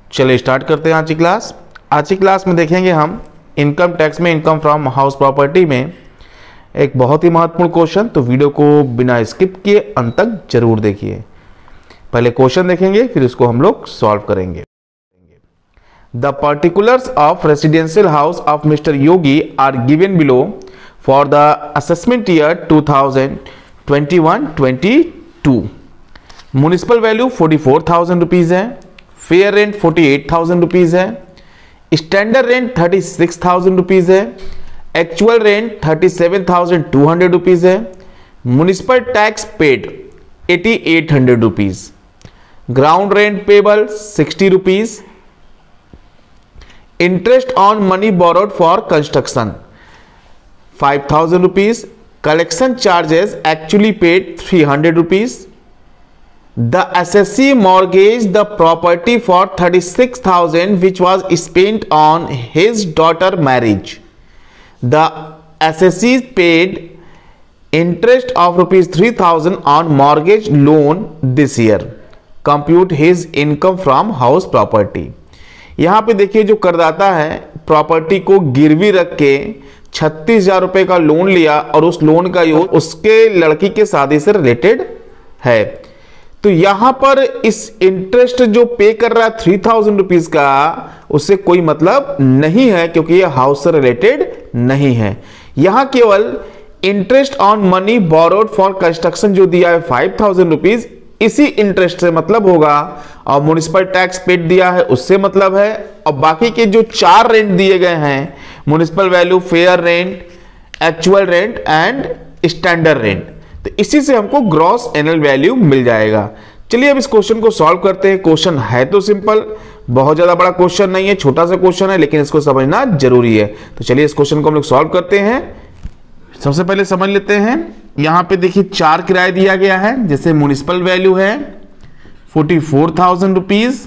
चलिए स्टार्ट करते हैं आज की क्लास। आज की क्लास में देखेंगे हम इनकम टैक्स में इनकम फ्रॉम हाउस प्रॉपर्टी में एक बहुत ही महत्वपूर्ण क्वेश्चन। तो वीडियो को बिना स्किप किए अंत तक जरूर देखिए। पहले क्वेश्चन देखेंगे फिर उसको हम लोग सॉल्व करेंगे। The particulars of residential house of mister Yogi are given below for the assessment year 2021-22। Municipal value 44,000 rupees है, फेयर रेंट 48,000 रुपीज है, स्टैंडर्ड रेंट 36,000 रुपीज है, एक्चुअल रेंट 37,200 रुपीज है, municipal tax paid 8,800 rupees, ground rent payable 60 rupees, interest on money borrowed for construction 5,000 rupees, collection charges actually paid 300 rupees, the assessee mortgaged the property for 36,000 which was spent on his daughter marriage. The assessee paid interest of rupees 3,000 on mortgage loan this year. Compute his income from house property. यहां पे देखिए जो करदाता है property को गिरवी रख के 36,000 रुपए का लोन लिया और उस लोन का यूज उसके लड़की के शादी से रिलेटेड है। तो यहां पर इस इंटरेस्ट जो पे कर रहा है 3,000 रुपीज का, उससे कोई मतलब नहीं है क्योंकि ये हाउस से रिलेटेड नहीं है। यहां केवल interest on money borrowed for construction जो दिया है 5,000 रुपीज, इसी इंटरेस्ट से मतलब होगा, और म्युनिसिपल टैक्स पेड दिया है उससे मतलब है, और बाकी के जो 4 रेंट दिए गए हैं municipal value, fair rent, actual rent and standard rent, तो इसी से हमको ग्रॉस एनुअल वैल्यू मिल जाएगा। चलिए अब इस क्वेश्चन को सॉल्व करते हैं। क्वेश्चन है तो सिंपल, बहुत ज्यादा बड़ा क्वेश्चन नहीं है, छोटा सा क्वेश्चन है, लेकिन इसको समझना जरूरी है। तो चलिए इस क्वेश्चन को हम लोग सॉल्व करते हैं। सबसे पहले समझ लेते हैं, यहां पे देखिए 4 किराया दिया गया है। जैसे म्युनिसिपल वैल्यू है 44,000 रुपीज,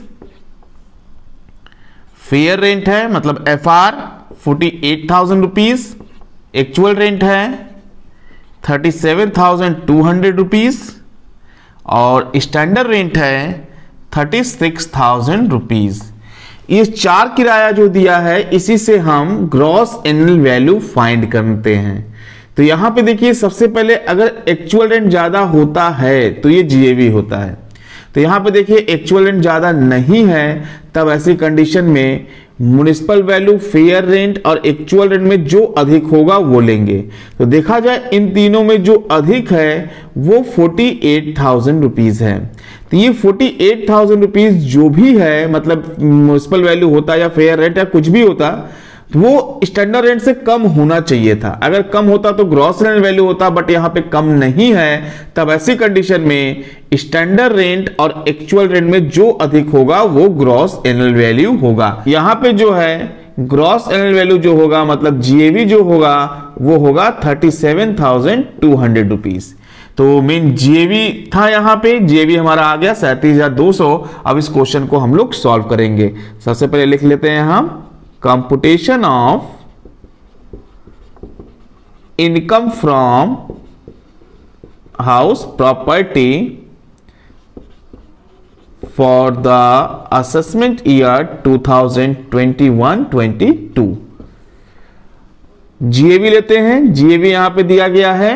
फेयर रेंट है मतलब FR 48,000 रुपीज, एक्चुअल रेंट है 37,200 रुपीज और स्टैंडर्ड रेंट है 36,000 रुपीज। ये 4 किराया जो दिया है इसी से हम ग्रॉस एनुअल वैल्यू फाइंड करते हैं। तो यहां पे देखिए सबसे पहले अगर एक्चुअल रेंट ज्यादा होता है तो ये जीएवी होता है। तो यहां पे देखिए एक्चुअल रेंट ज्यादा नहीं है, तब ऐसी कंडीशन में म्युनिसिपल वैल्यू, फेयर रेंट और एक्चुअल रेंट में जो अधिक होगा वो लेंगे। तो देखा जाए इन तीनों में जो अधिक है वो 48,000 रुपीज है। तो ये 48,000 रुपीज जो भी है, मतलब म्युनिसिपल वैल्यू होता या फेयर रेंट या कुछ भी होता, वो स्टैंडर्ड रेंट से कम होना चाहिए था। अगर कम होता तो ग्रॉस एनुअल वैल्यू होता, बट यहां पे कम नहीं है, तब ऐसी कंडीशन में स्टैंडर्ड रेंट और एक्चुअल रेंट में जो अधिक होगा वो ग्रॉस एनुअल वैल्यू होगा। यहां पे जो है ग्रॉस एनुअल वैल्यू जो होगा मतलब जीएवी जो होगा वो होगा 37,200 रुपीज। तो मेन जीएवी था, यहां पे जीएवी हमारा आ गया 37,200। अब इस क्वेश्चन को हम लोग सॉल्व करेंगे। सबसे पहले लिख लेते हैं हम computation of income from house property for the assessment year 2021-22। GAV लेते हैं। जीएवी यहां पे दिया गया है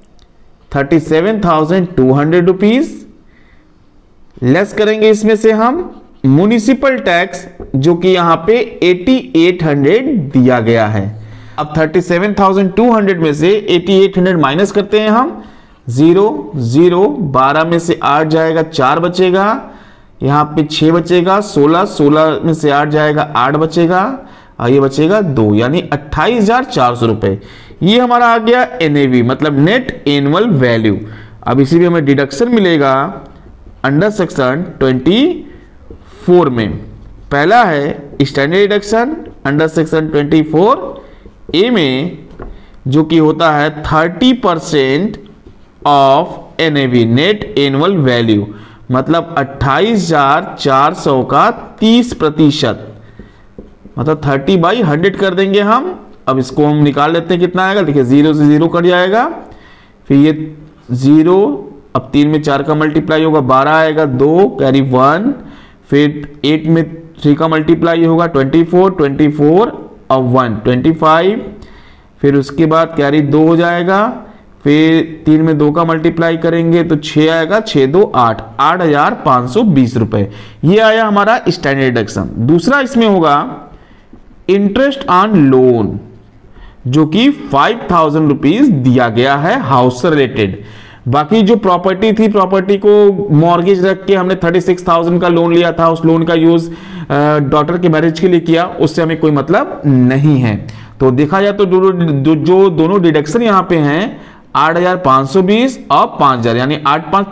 37,200 रुपीज। लेस करेंगे इसमें से हम म्युनिसिपल टैक्स जो कि यहां पे 8,800 दिया गया है। अब 37,200 में से 8,800 माइनस करते हैं हम। 0 0 12 में से 8 जाएगा, 4 बचेगा, यहां पे 6 बचेगा, 16 में से 8 जाएगा, 8 बचेगा और ये बचेगा 2, यानी 28,400 रुपए। ये हमारा आ गया एनएवी मतलब नेट एनुअल वैल्यू। अब इसी में हमें डिडक्शन मिलेगा अंडर सेक्शन 24 में। पहला है standard deduction under section 24 A में, जो कि होता है 30% of NAV net annual value, मतलब 28,400 का 30%, मतलब 30/100 कर देंगे हम। अब इसको हम निकाल लेते हैं कितना आएगा। देखिए 0 से 0 कट जाएगा, फिर ये 0, अब 3 में 4 का मल्टीप्लाई होगा 12 आएगा, 2 कैरी 1, फिर 8 में 3 का मल्टीप्लाई होगा 24 और 1 25, फिर उसके बाद कैरी 2 हो जाएगा, फिर 3 में 2 का मल्टीप्लाई करेंगे तो 6 आएगा, 6 2 8, 8,520 रुपए। ये आया हमारा स्टैंडर्ड डिडक्शन। दूसरा इसमें होगा इंटरेस्ट ऑन लोन, जो कि 5,000 रुपीज दिया गया है हाउस से रिलेटेड। बाकी जो प्रॉपर्टी थी, प्रॉपर्टी को मॉर्गेज रख के हमने 36,000 का लोन लिया था, उस लोन का यूज डॉटर के मैरिज के लिए किया, उससे हमें कोई मतलब नहीं है। तो देखा जाए तो जो दोनों डिडक्शन यहां पे हैं 8,520 और 5,000, यानी 8 5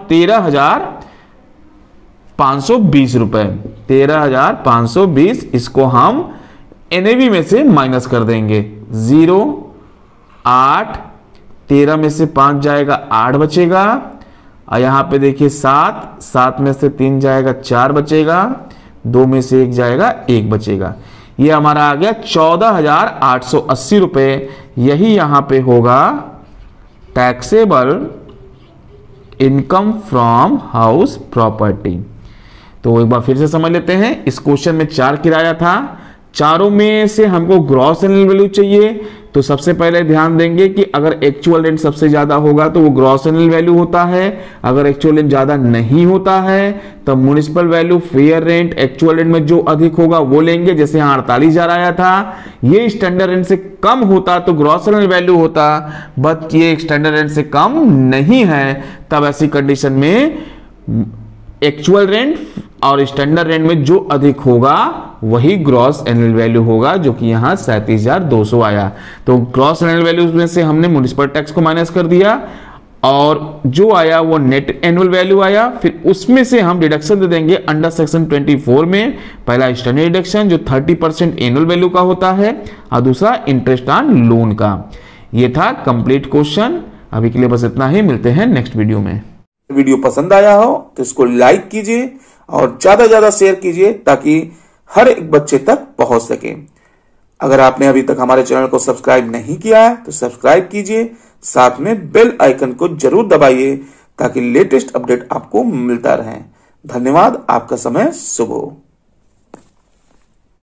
13,520 रुपए, 13,520। इसको हम एनएवी में से माइनस कर देंगे। 0 8, 13 में से 5 जाएगा 8 बचेगा, और यहां पे देखिए 7 में से 3 जाएगा 4 बचेगा, 2 में से 1 जाएगा 1 बचेगा। ये हमारा आ गया 14,880 रुपए। यही यहां पे होगा taxable income from house property. तो एक बार फिर से समझ लेते हैं। इस क्वेश्चन में 4 किराया था, चारों में से हमको ग्रॉस एनुअल वैल्यू चाहिए। तो सबसे पहले ध्यान देंगे कि अगर एक्चुअल रेंट सबसे ज्यादा होगा तो वो ग्रॉस एनुअल वैल्यू होता है, अगर एक्चुअल रेंट ज्यादा नहीं होता है तो municipal value, fair rent, actual rent में जो अधिक होगा वो लेंगे। जैसे यहाँ 48,000 आया था, ये स्टैंडर्ड रेंट से कम होता तो ग्रॉस एनुअल वैल्यू होता, बट ये स्टैंडर्ड रेंट से कम नहीं है, तब ऐसी कंडीशन में एक्चुअल रेंट और स्टैंडर्ड रेंट में जो अधिक होगा वही ग्रॉस एनुअल वैल्यू होगा, जो कि यहां 37,200 आया। तो ग्रॉस एनुअल वैल्यू में से हमने म्युनिसिपल टैक्स को माइनस कर दिया, और जो आया वो नेट एनुअल वैल्यू आया। फिर उसमें से हम डिडक्शन दे देंगे अंडर सेक्शन 24 में। पहला स्टैंडर्ड डिडक्शन जो 30% एनुअल वैल्यू का होता है, और दूसरा इंटरेस्ट ऑन लोन का। ये था कंप्लीट क्वेश्चन। अभी के लिए बस इतना ही, मिलते हैं नेक्स्ट वीडियो में। वीडियो पसंद आया हो तो इसको लाइक कीजिए और ज्यादा ज्यादा शेयर कीजिए, ताकि हर एक बच्चे तक पहुंच सके। अगर आपने अभी तक हमारे चैनल को सब्सक्राइब नहीं किया है तो सब्सक्राइब कीजिए, साथ में बेल आइकन को जरूर दबाइए ताकि लेटेस्ट अपडेट आपको मिलता रहे। धन्यवाद। आपका समय शुभ हो।